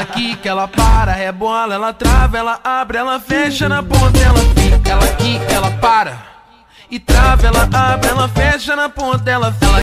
quica, ela para, rebola, ela trava, ela abre, ela fecha na ponta, ela fica. Ela quica, ela para e trava, ela abre, ela fecha na ponta, ela